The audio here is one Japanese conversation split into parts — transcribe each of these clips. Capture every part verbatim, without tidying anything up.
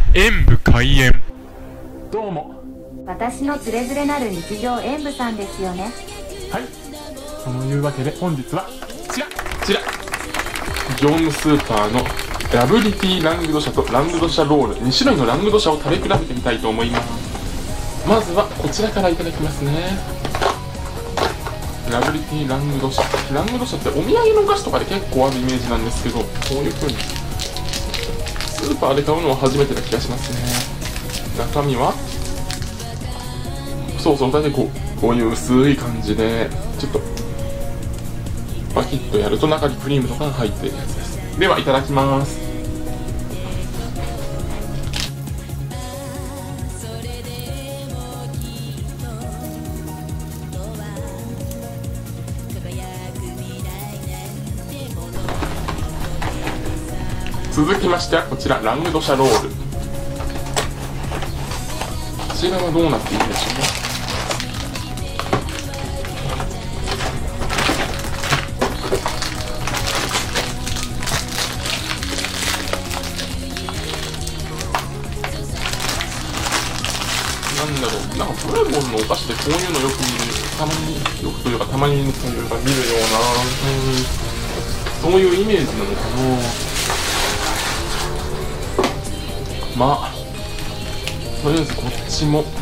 演武開演。どうも。 私のつれづれなる日常演武さんですよね。 はい、そのいうわけで本日はこちらこちら業務スーパーのラブリティラングドシャとラングドシャロールに種類のラングドシャを食べ比べてみたいと思います。まずはこちらからいただきますね。ラブリティラングドシャ、ラングドシャってお土産のお菓子とかで結構あるイメージなんですけど、こういう風にスーパーで買うのは初めてな気がしますね。中身はそうそう、大体こう、こういう薄い感じでちょっとパキッとやると中にクリームとかが入っているやつです。ではいただきます。続きましてはこちらラングドシャロール。こちらはどうなっているでしょうね。なんだろう、なんかプレモンのお菓子でこういうのよく見る、たまによくというかたまにというか見るような、うん、そういうイメージなのかな。まあとりあえずこっちも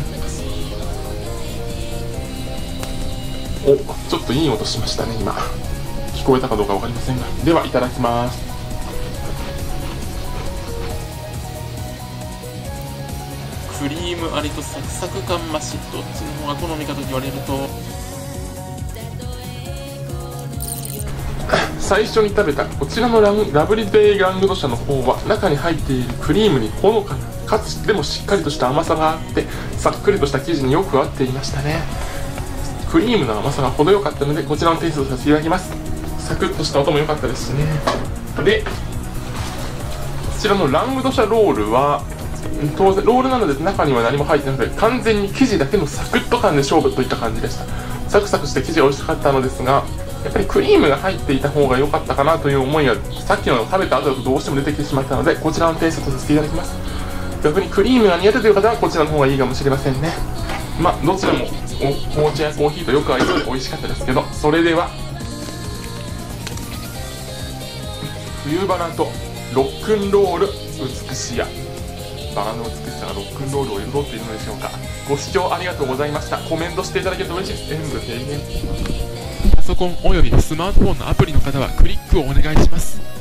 おちょっといい音しましたね。今聞こえたかどうか分かりませんが、ではいただきます。クリームありとサクサク感増し、どっちの方が好みかと言われると最初に食べたこちらのランラブリティラングドシャの方は中に入っているクリームにほのかなかつでもしっかりとした甘さがあってさっくりとした生地によく合っていましたね。クリームの甘さが程よかったのでこちらのテイストとさせていただきます。サクッとした音も良かったですしね。でこちらのラングドシャロールは当然ロールなので中には何も入ってなくて完全に生地だけのサクッと感で勝負といった感じでした。サクサクして生地が美味しかったのですがやっぱりクリームが入っていた方が良かったかなという思いがさっきの食べた後だとどうしても出てきてしまったのでこちらのテイストとさせていただきます。逆にクリームが苦手という方はこちらの方がいいかもしれませんね。まあどちらも紅茶やコーヒーとよく合いそうで美味しかったですけど、それでは冬バナとロックンロール美しやバラの美しさがロックンロールを彩っているのでしょうか。ご視聴ありがとうございました。コメントしていただけると嬉しいです。演武閉園。パソコンおよびスマートフォンのアプリの方はクリックをお願いします。